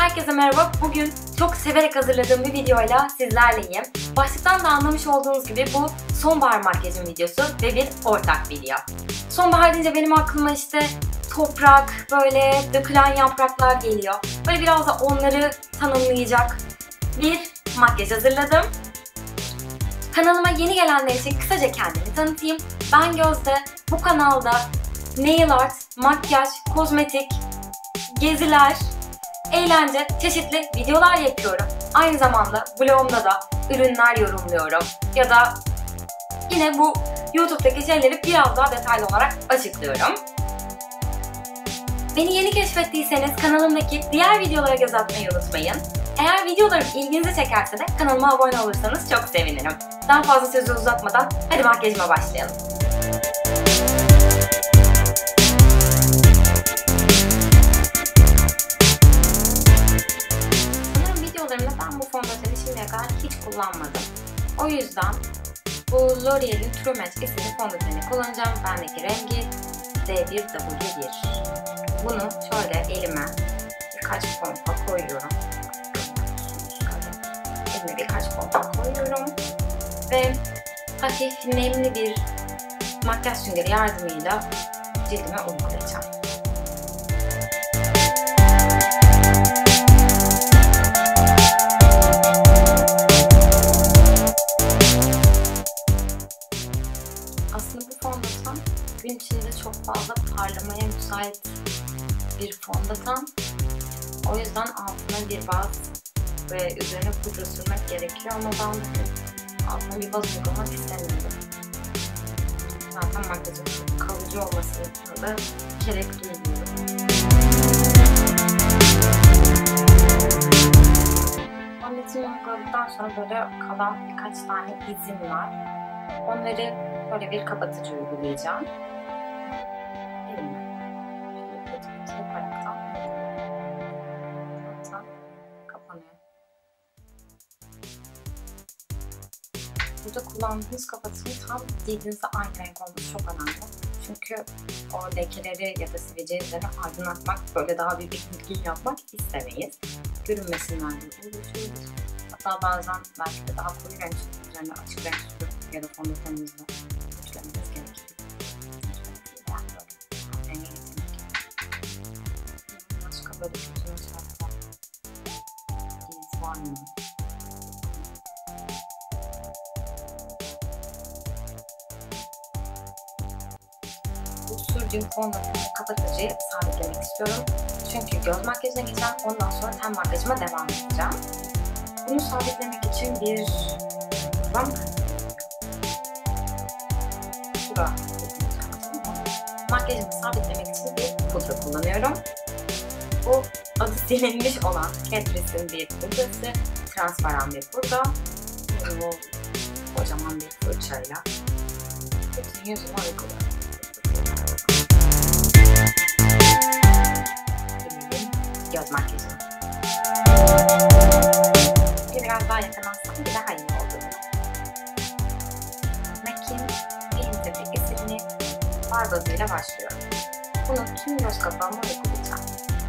Herkese merhaba. Bugün çok severek hazırladığım bir videoyla sizlerleyim. Başlıktan da anlamış olduğunuz gibi bu sonbahar makyajım videosu ve bir ortak video. Sonbahar deyince benim aklıma işte toprak, böyle dökülen yapraklar geliyor. Böyle biraz da onları tanımlayacak bir makyaj hazırladım. Kanalıma yeni gelenler için kısaca kendimi tanıtayım. Ben Gözde. Bu kanalda nail art, makyaj, kozmetik, geziler, eğlence, çeşitli videolar yapıyorum. Aynı zamanda vlogumda da ürünler yorumluyorum. Ya da yine bu YouTube'daki şeyleri biraz daha detaylı olarak açıklıyorum. Beni yeni keşfettiyseniz kanalımdaki diğer videolara göz atmayı unutmayın. Eğer videolarım ilginizi çekerse de kanalıma abone olursanız çok sevinirim. Daha fazla sözü uzatmadan hadi makyajıma başlayalım. Sanırım videolarımda ben bu fondöteni şimdiye kadar hiç kullanmadım. O yüzden bu L'Oreal'in True Match isimli fondöteni kullanacağım. Bendeki rengi D1W1. Bunu şöyle elime birkaç pompa koyuyorum. Elime birkaç pompa koyuyorum. Ve hafif nemli bir makyaj süngeri yardımıyla cildime uygulayacağım. Aslında bu fondöten gün içinde çok fazla parlamaya müsait bir fondöten. O yüzden altına bir baz ve üzerine pudra sürmek gerekiyor ama ben bugün altına bir baz uygulamak istemiyorum. Zaten makyajın çok kalıcı olmasına da gerek duymuyorum. Fondöteni uyguladıktan sonra böyle kalan birkaç tane izim var. Onları böyle bir kapatıcı uygulayacağım. Elimle şöyle pıt yaparaktan zaten kapanıyor. Burada kullandığınız kapatıcının tam cildinize aynı renk olması çok önemli. Çünkü o lekeleri ya da sivilceleri aydınlatmak, böyle daha bir bilgi yapmak istemeyiz. Görünmesinler diye uğraşıyoruz. Hatta bazen belki de daha koyu renk üzerine açık renk sürüp ya da fondöteninizle güçlenmeniz gerekir. Yani böyle rengi getirmek gerekir. Başka böyle gözüne çarpan iz var mı? Bu sürdüğüm fondöteni kapatıcıyı sabitlemek istiyorum. Çünkü göz makyajına geçeceğim. Ondan sonra ten makyajıma devam edeceğim. Bunu sabitlemek için bir makyajımı sabitlemek için bir pudra kullanıyorum. Bu adı silinmiş olan Catrice'in bir pudrası. Transparan bir pudra. Bunu kocaman bir fırçayla bütün yüzüme uyguluyorum. Göz makyajım. Biraz daha yakınlansam bir daha iyi oldu. MAC'in bilindik esirini far bazıyla başlıyorum. Bunu tüm göz kapağıma uygulayacağım.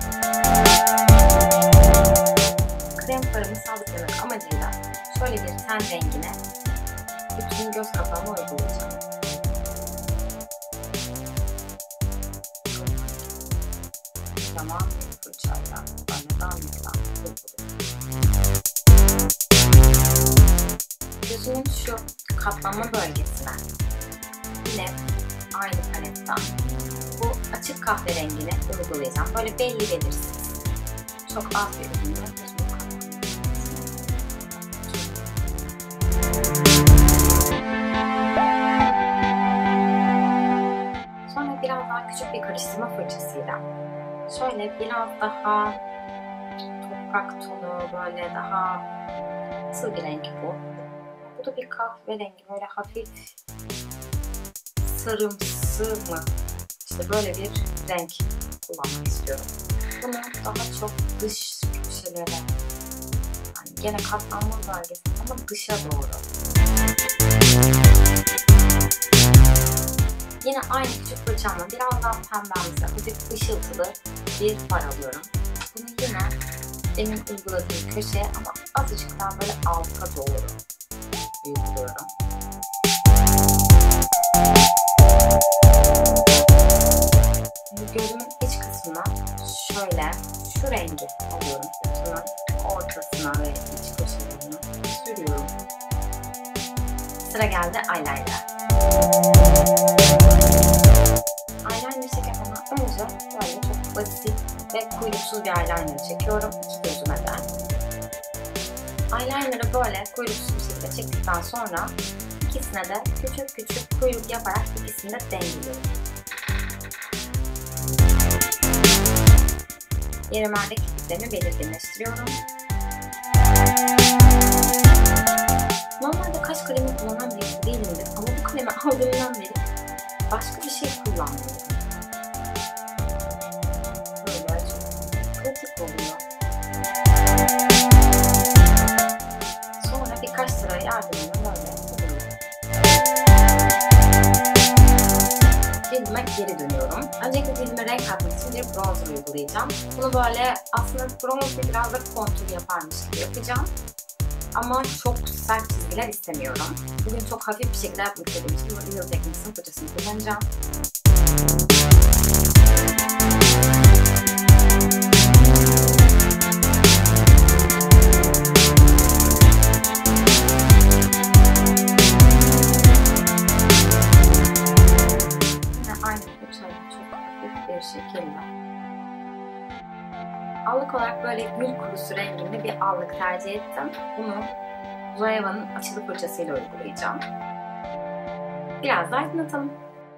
Krem farımı sabitlemek amacıyla şöyle bir ten rengine bütün göz kapağıma uygulayacağım. Tamam, fırçayla böyle damladan uygulayacağım. Gözümün şu katlanma bölgesine yine aynı paletten bu açık kahverengini uygulayacağım. Böyle belli belirsiz. Çok az bir ürünle gözümün katlanma. Sonra biraz daha küçük bir karıştırma fırçasıyla şöyle biraz daha toprak tonu, böyle daha nasıl bir renk bu? Bu da bir kahverengi, böyle hafif sarımsı mı? İşte böyle bir renk kullanmak istiyorum. Bunu daha çok dış köşelere, yani gene katlanma bölgesine ama dışa doğru. Yine aynı küçük fırçamla biraz daha pembemsi, hafif ışıltılı bir far alıyorum. Bunu yine benim uyguladığım köşeye ama azıcık daha böyle alta doğru uyguluyorum. Şimdi gözümün iç kısmına şöyle şu rengi alıyorum. Gözümün ortasına ve iç köşelerine sürüyorum. Sıra geldi eyeliner. Eyeliner çekerken önce böyle çok basit ve kuyruksuz bir eyeliner çekiyorum iki gözüme de. Eyeliner'ı böyle kuyruksuz bir şekilde çektikten sonra ikisine de küçük küçük kuyruk yaparak ikisini de dengeliyorum. Yerimlerde kirpiklerimi belirginleştiriyorum. Normalde kaş kalemi kullanan birisi değilimdir ama bu kalemi aldığımdan beri başka bir şey kullanmıyorum. Böyle çok pratik oluyor. Sonra birkaç sıra yardımıyla böyle yapıyorum. Cildime geri dönüyorum. Öncelikle cildime renk katmak için bir bronzer uygulayacağım. Bunu böyle aslında bronzer biraz da kontur yaparmış gibi yapacağım. Ama çok sert çizgiler istemiyorum. Bugün çok hafif bir şekilde yapmak istediğim için bu Real Techniques'in fırçasını kullanacağım. Aynı fırçayla çok hafif bir şekilde. Allık olarak böyle gül kurusu renginde bir allık tercih ettim. Bunu Zoeva'nın açılı fırçasıyla uygulayacağım. Biraz da aydınlatalım.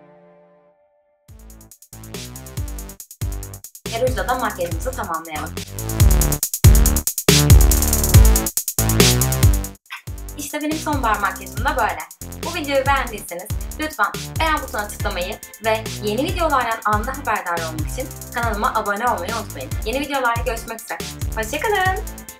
Rujla da makyajımızı tamamlayalım. İşte benim sonbahar makyajım da böyle. Bu videoyu beğendiyseniz lütfen beğen butonuna tıklamayı ve yeni videolardan anında haberdar olmak için kanalıma abone olmayı unutmayın. Yeni videolarda görüşmek üzere. Hoşçakalın.